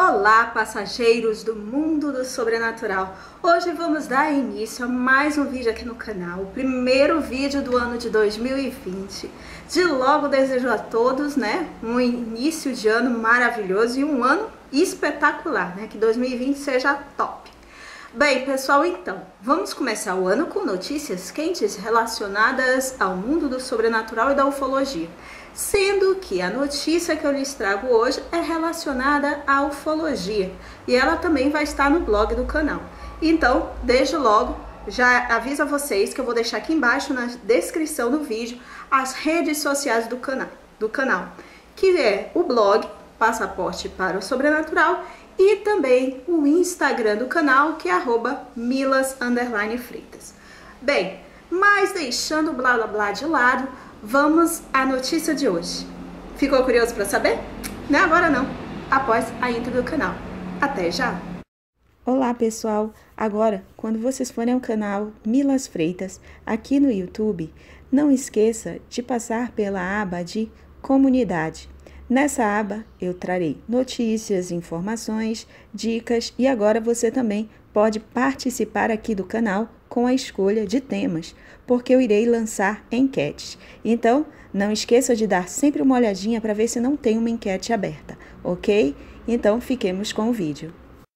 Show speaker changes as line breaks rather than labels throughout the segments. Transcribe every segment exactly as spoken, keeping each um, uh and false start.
Olá, passageiros do mundo do sobrenatural! Hoje vamos dar início a mais um vídeo aqui no canal, o primeiro vídeo do ano de dois mil e vinte. De logo desejo a todos, né, um início de ano maravilhoso e um ano espetacular, né, que dois mil e vinte seja top. Bem, pessoal, então, vamos começar o ano com notícias quentes relacionadas ao mundo do sobrenatural e da ufologia. Sendo que a notícia que eu lhes trago hoje é relacionada à ufologia e ela também vai estar no blog do canal. Então, desde logo, já aviso a vocês que eu vou deixar aqui embaixo na descrição do vídeo as redes sociais do canal, do canal, que é o blog Passaporte para o Sobrenatural e também o Instagram do canal, que é arroba milas underline freitas. Bem, mas deixando o blá blá blá de lado, vamos à notícia de hoje. Ficou curioso para saber? Não é agora não, após a intro do canal. Até já!
Olá pessoal, agora quando vocês forem ao canal Milas Freitas aqui no YouTube, não esqueça de passar pela aba de Comunidade. Nessa aba eu trarei notícias, informações, dicas e agora você também pode participar aqui do canal com a escolha de temas, porque eu irei lançar enquetes. Então, não esqueça de dar sempre uma olhadinha para ver se não tem uma enquete aberta, ok? Então, fiquemos com o vídeo.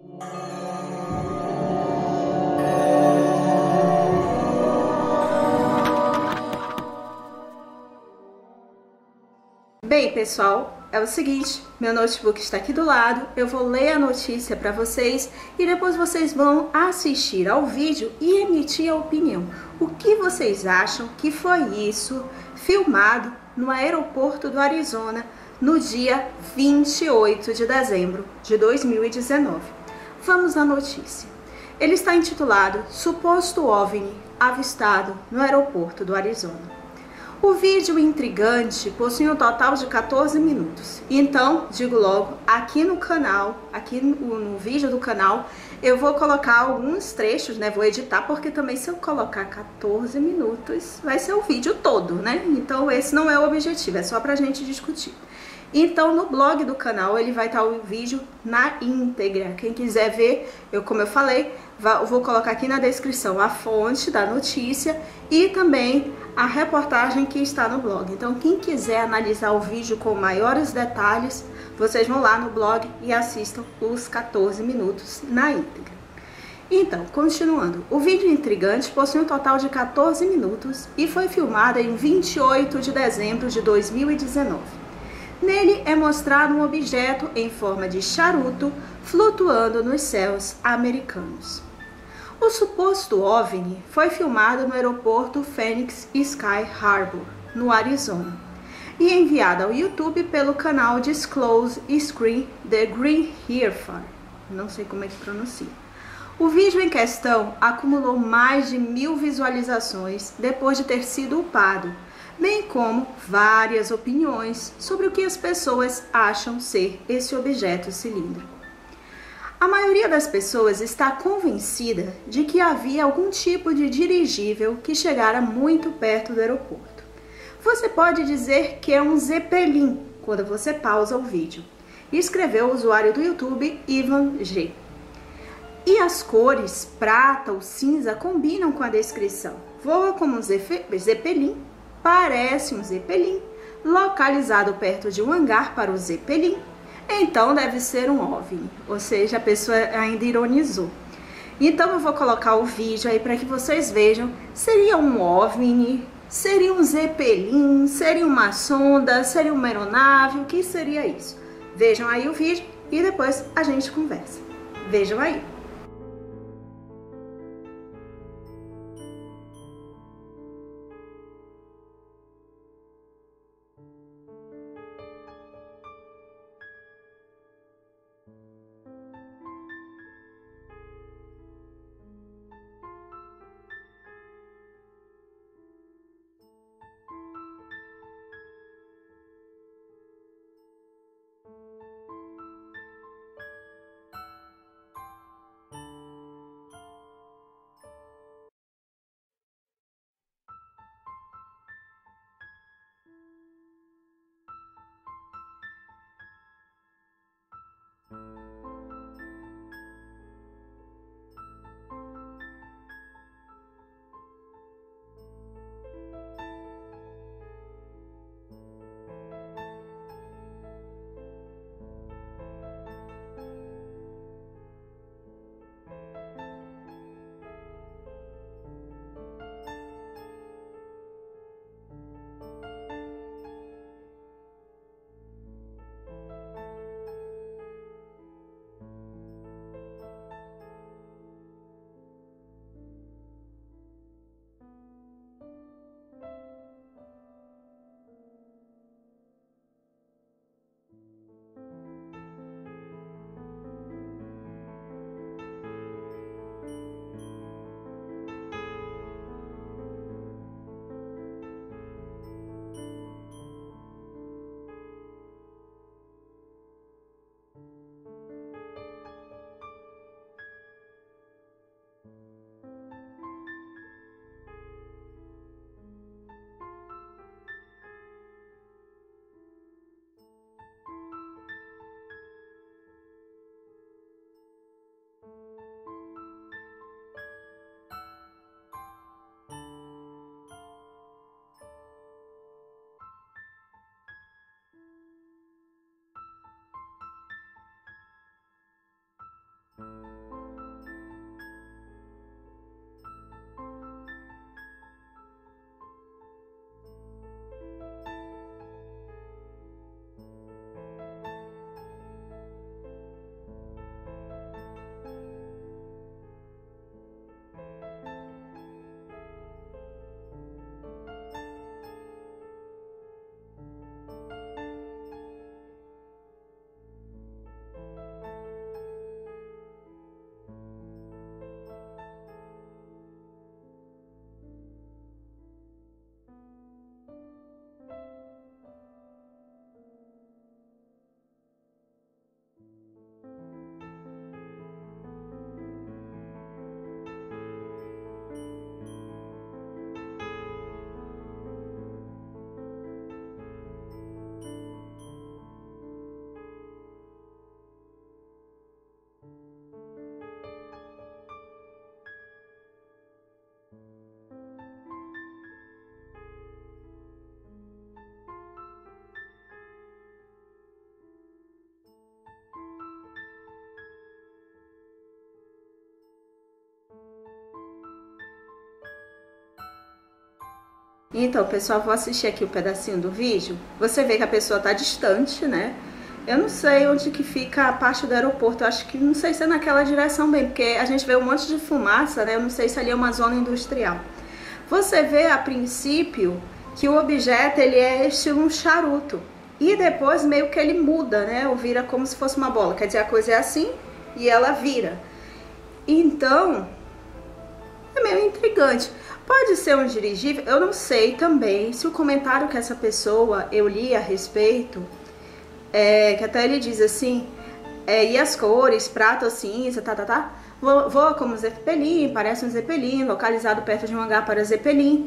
Bem, pessoal, é o seguinte, meu notebook está aqui do lado, eu vou ler a notícia para vocês e depois vocês vão assistir ao vídeo e emitir a opinião. O que vocês acham que foi isso filmado no aeroporto do Arizona no dia vinte e oito de dezembro de dois mil e dezenove? Vamos à notícia. Ele está intitulado Suposto OVNI avistado no aeroporto do Arizona. O vídeo intrigante possui um total de quatorze minutos. Então, digo logo, aqui no canal, aqui no, no vídeo do canal, eu vou colocar alguns trechos, né? Vou editar, porque também se eu colocar quatorze minutos, vai ser o vídeo todo, né? Então, esse não é o objetivo, é só pra gente discutir. Então, no blog do canal, ele vai estar o vídeo na íntegra. Quem quiser ver, eu, como eu falei, eu vou colocar aqui na descrição a fonte da notícia e também a reportagem que está no blog. Então, quem quiser analisar o vídeo com maiores detalhes, vocês vão lá no blog e assistam os quatorze minutos na íntegra. Então, continuando, o vídeo intrigante possui um total de quatorze minutos e foi filmado em vinte e oito de dezembro de dois mil e dezenove. Nele é mostrado um objeto em forma de charuto flutuando nos céus americanos. O suposto OVNI foi filmado no aeroporto Phoenix Sky Harbor, no Arizona, e enviado ao YouTube pelo canal Disclose Screen The Green Hereford. Não sei como é que pronuncia. O vídeo em questão acumulou mais de mil visualizações depois de ter sido upado, bem como várias opiniões sobre o que as pessoas acham ser esse objeto cilíndrico. A maioria das pessoas está convencida de que havia algum tipo de dirigível que chegara muito perto do aeroporto. Você pode dizer que é um Zeppelin quando você pausa o vídeo, escreveu o usuário do YouTube Ivan G. E as cores prata ou cinza combinam com a descrição. Voa como um Zeppelin, parece um Zeppelin, localizado perto de um hangar para o Zeppelin, então deve ser um OVNI, ou seja, a pessoa ainda ironizou. Então eu vou colocar o vídeo aí para que vocês vejam, seria um OVNI, seria um Zeppelin, seria uma sonda, seria uma aeronave, o que seria isso? Vejam aí o vídeo e depois a gente conversa. Vejam aí. Então, pessoal, vou assistir aqui um pedacinho do vídeo. Você vê que a pessoa tá distante, né? Eu não sei onde que fica a parte do aeroporto. Eu acho que, não sei se é naquela direção bem, porque a gente vê um monte de fumaça, né? Eu não sei se ali é uma zona industrial. Você vê, a princípio, que o objeto, ele é estilo um charuto. E depois, meio que ele muda, né? Ou vira como se fosse uma bola. Quer dizer, a coisa é assim e ela vira. Então, é meio intrigante. Pode ser um dirigível? Eu não sei também se o comentário que essa pessoa, eu li a respeito, é, que até ele diz assim, é, e as cores, prata ou cinza, tá, tá, tá, voa como Zeppelin, parece um Zeppelin, localizado perto de um hangar para Zeppelin.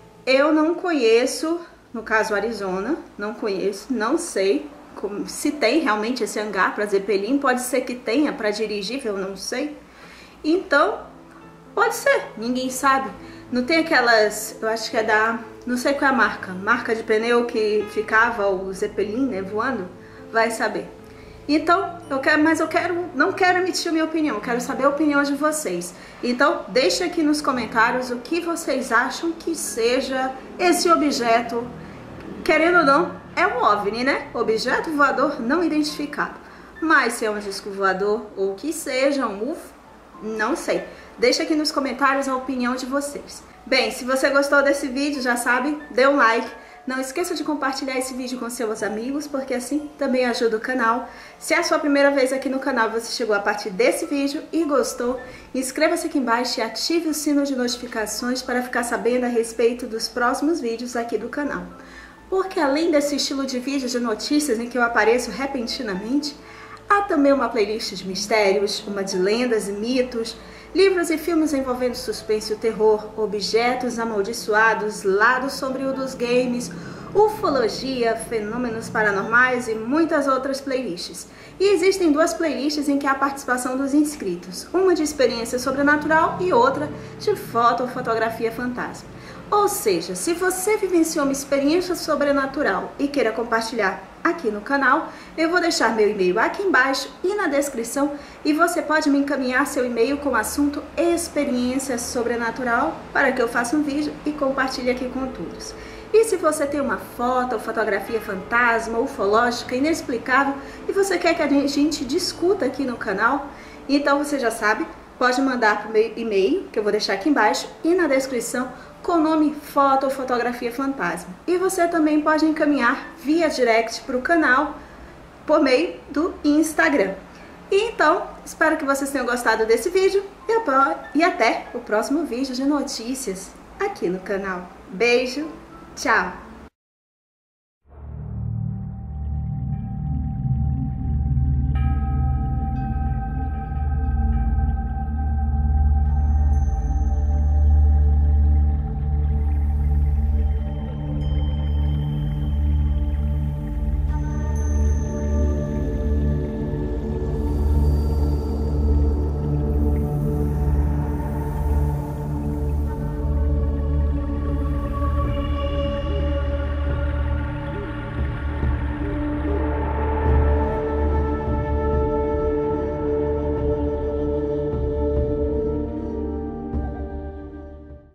Eu não conheço, no caso Arizona, não conheço, não sei como, se tem realmente esse hangar para Zeppelin, pode ser que tenha para dirigível, eu não sei. Então, pode ser, ninguém sabe. Não tem aquelas, eu acho que é da, não sei qual é a marca, marca de pneu que ficava o Zeppelin, né, voando, vai saber. Então, eu quero, mas eu quero, não quero emitir a minha opinião, eu quero saber a opinião de vocês. Então, deixe aqui nos comentários o que vocês acham que seja esse objeto. Querendo ou não, é um OVNI, né? Objeto voador não identificado. Mas se é um disco voador ou que seja um U F O, não sei. Deixa aqui nos comentários a opinião de vocês. Bem, se você gostou desse vídeo, já sabe, dê um like. Não esqueça de compartilhar esse vídeo com seus amigos, porque assim também ajuda o canal. Se é a sua primeira vez aqui no canal, você chegou a partir desse vídeo e gostou, inscreva-se aqui embaixo e ative o sino de notificações para ficar sabendo a respeito dos próximos vídeos aqui do canal. Porque além desse estilo de vídeo de notícias em que eu apareço repentinamente, há também uma playlist de mistérios, uma de lendas e mitos, livros e filmes envolvendo suspense e terror, objetos amaldiçoados, lado sombrio dos games, ufologia, fenômenos paranormais e muitas outras playlists. E existem duas playlists em que há a participação dos inscritos, uma de experiência sobrenatural e outra de foto ou fotografia fantasma. Ou seja, se você vivenciou uma experiência sobrenatural e queira compartilhar aqui no canal, eu vou deixar meu e-mail aqui embaixo e na descrição e você pode me encaminhar seu e-mail com o assunto experiência sobrenatural para que eu faça um vídeo e compartilhe aqui com todos. E se você tem uma foto ou fotografia fantasma, ufológica, inexplicável e você quer que a gente discuta aqui no canal, então você já sabe, pode mandar para o meu e-mail, que eu vou deixar aqui embaixo e na descrição, com o nome foto ou fotografia fantasma. E você também pode encaminhar via direct para o canal por meio do Instagram. E então, espero que vocês tenham gostado desse vídeo e até o próximo vídeo de notícias aqui no canal. Beijo, tchau!